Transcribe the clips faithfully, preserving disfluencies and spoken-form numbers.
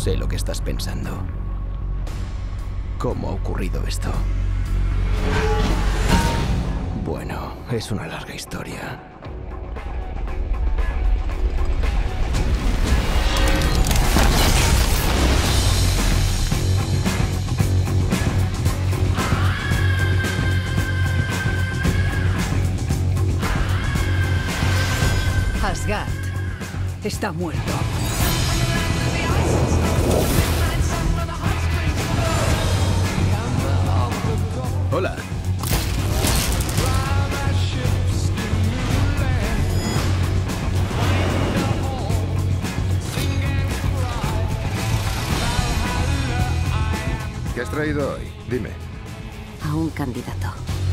Sé lo que estás pensando. ¿Cómo ha ocurrido esto? Bueno, es una larga historia. Asgard está muerto. Hola. ¿Qué has traído hoy? Dime. A un candidato.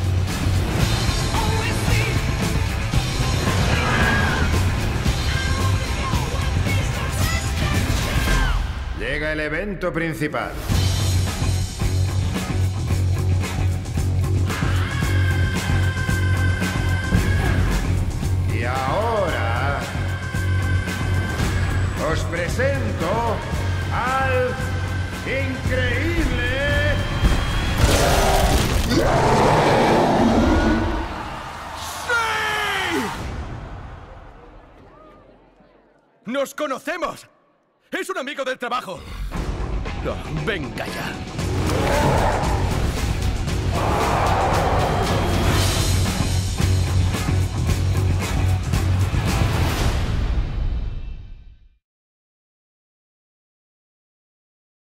Llega el evento principal. Y ahora os presento al increíble ¡Nos conocemos! ¡Es un amigo del trabajo! No, venga ya.